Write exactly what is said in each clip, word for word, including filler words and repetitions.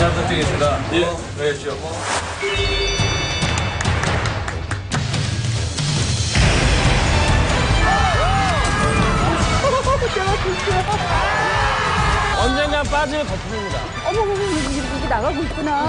잘 부탁드리겠습니다. 예, 내주시오. 언젠간 빠질 거품입니다. 어머머머, 이게 나가고 있구나.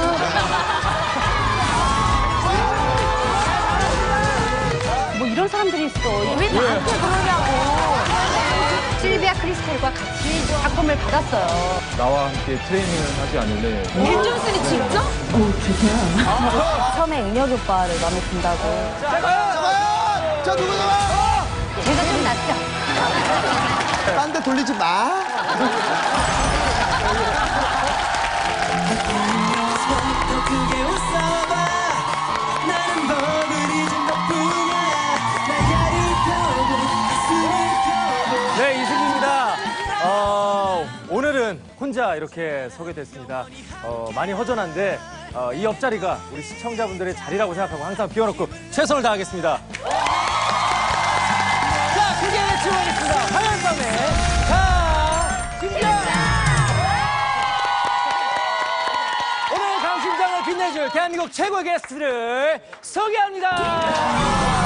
뭐 이런 사람들이 있어. 왜 나한테 그러냐고. 실비아 크리스텔과 같이 작품을 받았어요. 나와 함께 트레이닝을 하지 않을래? 윤종순이 직접? 어, 좋다. 처음에 은혁이 오빠를 마음에 든다고. 자, 과연! 자, 누구 나와? 제가 좀 낫죠? 딴 데 돌리지 마. 네, 이승기입니다. 어, 오늘은 혼자 이렇게 서게 됐습니다. 어, 많이 허전한데 어, 이 옆자리가 우리 시청자분들의 자리라고 생각하고 항상 비워놓고 최선을 다하겠습니다. 자, 크게 외치고하겠습니다. 화요일 밤에 강심장! 오늘 강심장을 빛내줄 대한민국 최고의 게스트를 소개합니다.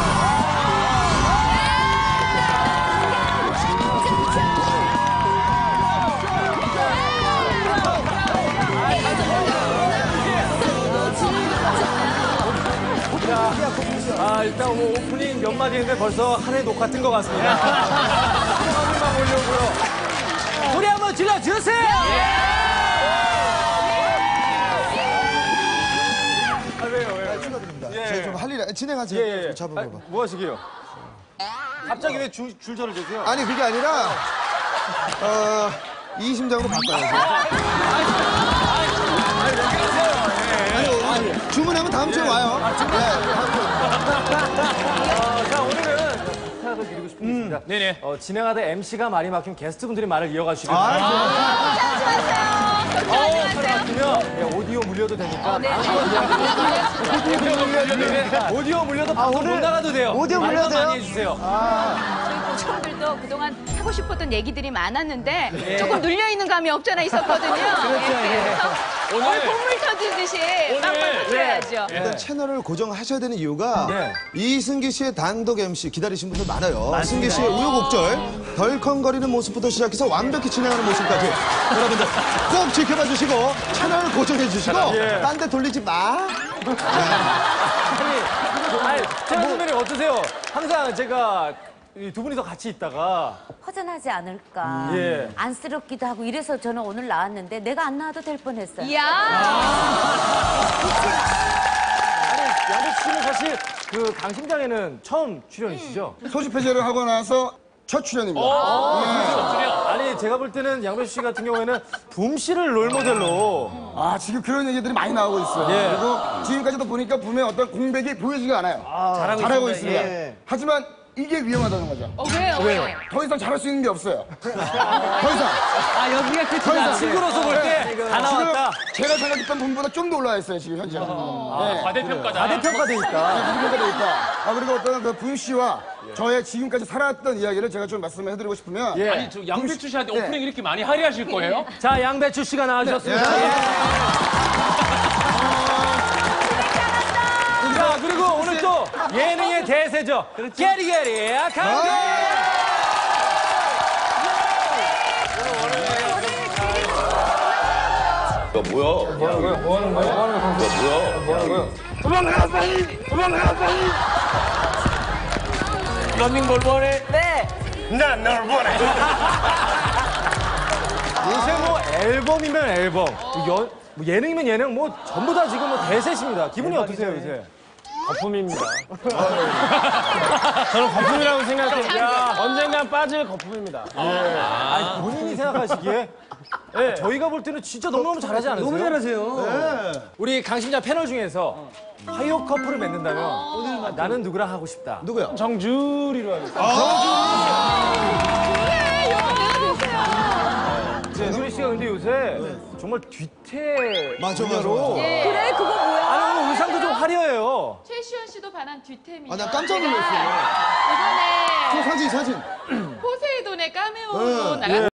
아, 일단 뭐 오프닝 몇 마디 했는데 벌써 한 해 녹화 뜬 것 같습니다. 소감만 올려오고요. 소리 한번 질러주세요! 아, 왜요, 왜요? 축하드립니다. 예. 제가 좀 할 일, 진행하세요. 예, 예. 잡은 아, 거 봐. 뭐 하시게요? 갑자기 왜 줄, 줄전을 주세요? 아니, 그게 아니라, 어, 이 심장으로 바꿔야죠. 아니, 아니, 주문하면 다음 주에 와요. 어, 자, 오늘은 부탁을 드리고 싶은 게 있습니다. 네네. 어, 진행하다 엠씨가 말이 막히면 게스트분들이 말을 이어가시면 어, 말이 막히면 예, 오디오 물려도 되니까 오디오 물려도 되니까 오디오 물려도 방송 못 나가도 돼요. 오디오 말만 물려도 돼요? 많이 해주세요. 저희 고객분들도 그동안 하고 싶었던 얘기들이 많았는데 조금 눌려있는 감이 없잖아 있었거든요. 그렇죠. 그래서 오늘 콧물 터지듯이 빵빵 터져야죠. 일단 채널을 고정하셔야 되는 이유가 네. 이승기 씨의 단독 엠씨 기다리신 분들 많아요. 승기 씨의 우여곡절, 덜컹거리는 모습부터 시작해서 완벽히 진행하는 모습까지 여러분들 꼭 지켜봐 주시고 채널을 고정해 주시고 예. 딴 데 돌리지 마. 아니, 아니, 최현 선배님 어떠세요? 항상 제가 이두 분이서 같이 있다가 허전하지 않을까. 예. 안쓰럽기도 하고 이래서 저는 오늘 나왔는데 내가 안 나와도 될 뻔했어요. 이야. 아니, 양배추 씨는 사실 그 강심장에는 처음 출연이시죠? 소집 해제를 하고 나서 첫 출연입니다. 아니, 제가 볼 때는 양배추 씨 같은 경우에는 붐 씨를 롤모델로 아, 지금 그런 얘기들이 많이 나오고 있어요. 예. 그리고 지금까지도 보니까 분명 어떤 공백이 보여지가 않아요. 잘하고, 잘하고 있습니다. 있습니다. 예. 하지만 이게 위험하다는 거죠. 어, 왜요? 왜요? 더 이상 잘할 수 있는 게 없어요. 더 이상. 아, 여기가 더 끝이다. 이상. 친구로서 볼 때 다 나왔다. 지금 제가 생각했던 분보다 좀 더 올라와 있어요, 지금 현재. 네. 과대평가다. 과대평가돼 있다. 그렇게 돼 있다. 아, 그리고 어떤 그 부윤 씨와 저의 지금까지 살아왔던 이야기를 제가 좀 말씀을 해드리고 싶으면. 예. 아니, 저 양배추 씨한테 네. 오프닝 이렇게 많이 할애하실 거예요? 자, 양배추 씨가 나와주셨습니다. 자, 그리고 오늘 또 예능의 대세죠. 게리게리 강경! 야, 뭐야? 뭐 하는 거야? 뭐 하는 거야? 뭐 하는 거야? 뭐야? 뭐 하는 거야? 도망가, 빨리! 도망가, 빨리! 런닝볼 원해? 네. 난 널 원해! 요새 뭐 앨범이면 앨범, 뭐 연, 뭐 예능이면 예능, 뭐 전부 다 지금 뭐 대세십니다. 기분이 어떠세요, 요새? 거품입니다. 저는 거품이라고 생각해요. 언젠간 빠질 거품입니다. 예. 아니, 본인이 생각하시기에 예. 저희가 볼 때는 진짜 너무너무 잘하지 않으세요? 너무 잘하세요. 우리 강심장 패널 중에서 화요 커플을 맺는다면 아, 나는 누구랑 하고 싶다. 누구야? 정주리로 하겠습니다. 정주리 씨가 근데 요새 정말 뒤태 맞아, 맞아, 분야로 맞아. 그래, 그거 뭐야? 아니, 오늘 의상도 좀 화려해요. 최시원 씨도 반한 뒤템이요. 아, 나 깜짝 놀랐어요. 이번에 저 사진, 사진. 포세이돈의 카메오로 네. 나갔